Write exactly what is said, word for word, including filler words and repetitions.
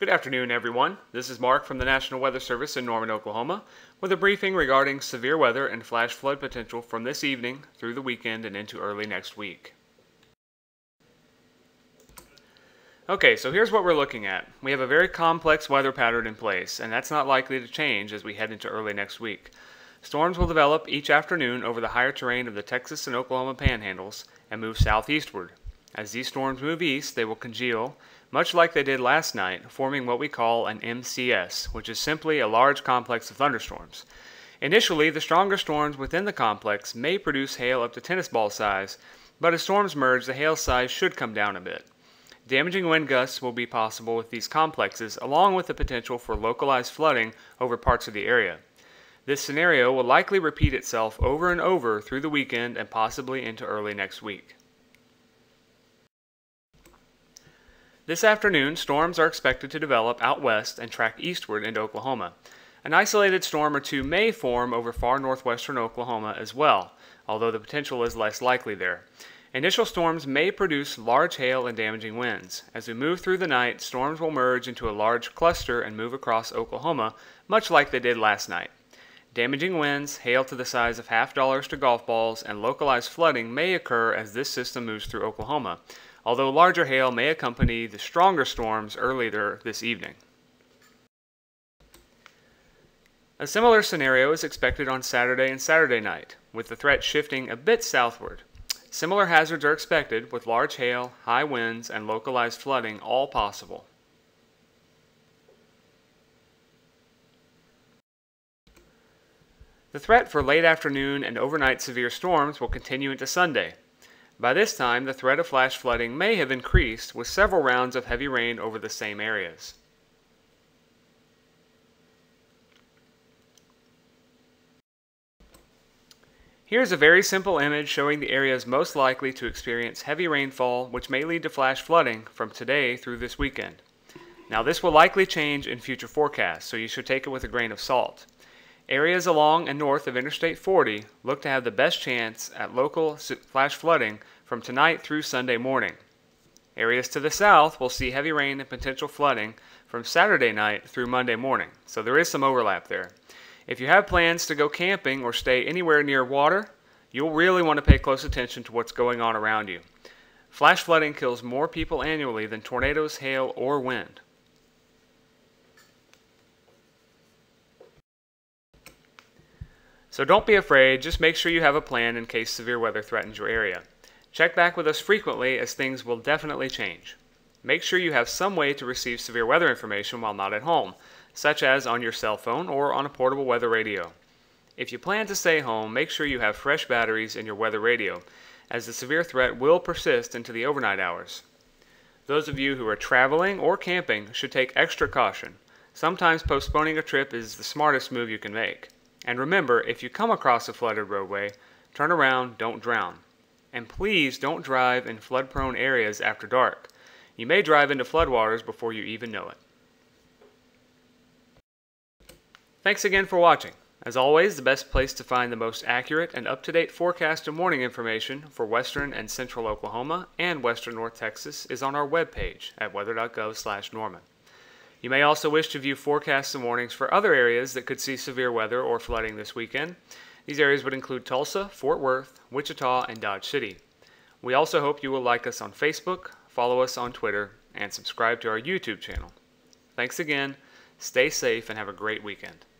Good afternoon, everyone. This is Mark from the National Weather Service in Norman, Oklahoma, with a briefing regarding severe weather and flash flood potential from this evening through the weekend and into early next week. Okay, so here's what we're looking at. We have a very complex weather pattern in place, and that's not likely to change as we head into early next week. Storms will develop each afternoon over the higher terrain of the Texas and Oklahoma panhandles and move southeastward. As these storms move east, they will congeal, much like they did last night, forming what we call an M C S, which is simply a large complex of thunderstorms. Initially, the stronger storms within the complex may produce hail up to tennis ball size, but as storms merge, the hail size should come down a bit. Damaging wind gusts will be possible with these complexes, along with the potential for localized flooding over parts of the area. This scenario will likely repeat itself over and over through the weekend and possibly into early next week. This afternoon, storms are expected to develop out west and track eastward into Oklahoma. An isolated storm or two may form over far northwestern Oklahoma as well, although the potential is less likely there. Initial storms may produce large hail and damaging winds. As we move through the night, storms will merge into a large cluster and move across Oklahoma, much like they did last night. Damaging winds, hail to the size of half dollars to golf balls, and localized flooding may occur as this system moves through Oklahoma, although larger hail may accompany the stronger storms earlier this evening. A similar scenario is expected on Saturday and Saturday night, with the threat shifting a bit southward. Similar hazards are expected, with large hail, high winds, and localized flooding all possible. The threat for late afternoon and overnight severe storms will continue into Sunday. By this time, the threat of flash flooding may have increased, with several rounds of heavy rain over the same areas. Here's a very simple image showing the areas most likely to experience heavy rainfall, which may lead to flash flooding from today through this weekend. Now, this will likely change in future forecasts, so you should take it with a grain of salt. Areas along and north of Interstate forty look to have the best chance at local flash flooding from tonight through Sunday morning. Areas to the south will see heavy rain and potential flooding from Saturday night through Monday morning, so there is some overlap there. If you have plans to go camping or stay anywhere near water, you'll really want to pay close attention to what's going on around you. Flash flooding kills more people annually than tornadoes, hail, or wind. So don't be afraid, just make sure you have a plan in case severe weather threatens your area. Check back with us frequently, as things will definitely change. Make sure you have some way to receive severe weather information while not at home, such as on your cell phone or on a portable weather radio. If you plan to stay home, make sure you have fresh batteries in your weather radio, as the severe threat will persist into the overnight hours. Those of you who are traveling or camping should take extra caution. Sometimes postponing a trip is the smartest move you can make. And remember, if you come across a flooded roadway, turn around, don't drown. And please don't drive in flood-prone areas after dark. You may drive into floodwaters before you even know it. Thanks again for watching. As always, the best place to find the most accurate and up-to-date forecast and warning information for western and central Oklahoma and western North Texas is on our webpage at weather dot gov slash Norman. You may also wish to view forecasts and warnings for other areas that could see severe weather or flooding this weekend. These areas would include Tulsa, Fort Worth, Wichita, and Dodge City. We also hope you will like us on Facebook, follow us on Twitter, and subscribe to our YouTube channel. Thanks again, stay safe, and have a great weekend.